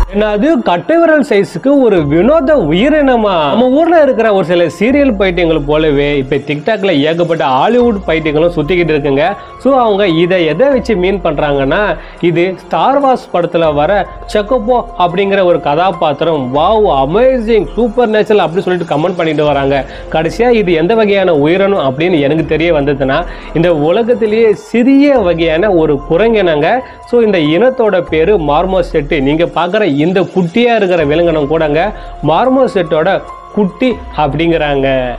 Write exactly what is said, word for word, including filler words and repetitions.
அது கட்டை விரல் சைஸுக்கு ஒரு வினோத உயிரினமா? நம்ம ஊர்ல இருக்கிற ஒரு சில சீரியல் பைத்தியங்கள் போலவே இப்ப டிக்டாக்ல ஏகப்பட்ட ஹாலிவுட் பைத்தியங்களும் சுத்திக்கிட்டு இருக்குங்க. ஸோ அவங்க இதை எதை வச்சு மீன் பண்றாங்கன்னா, இது ஸ்டார் வார்ஸ் படத்துல வர செக்கப்போ அப்படிங்கிற ஒரு கதாபாத்திரம், வாவ் அமேசிங் சூப்பர் நேச்சுரல் அப்படி சொல்லிட்டு கமெண்ட் பண்ணிட்டு வராங்க. கடைசியா இது எந்த வகையான உயிரினம் அப்படின்னு எனக்கு தெரிய வந்ததுன்னா, இந்த உலகத்திலேயே சிறிய வகையான ஒரு குரங்கினங்க. ஸோ இந்த இனத்தோட பேரு மார்மோசெட். நீங்க பார்க்குற இந்த குட்டியா இருக்கிற விலங்கினம் கூடங்க மார்மோசெட்டோட குட்டி அப்படிங்கிறாங்க.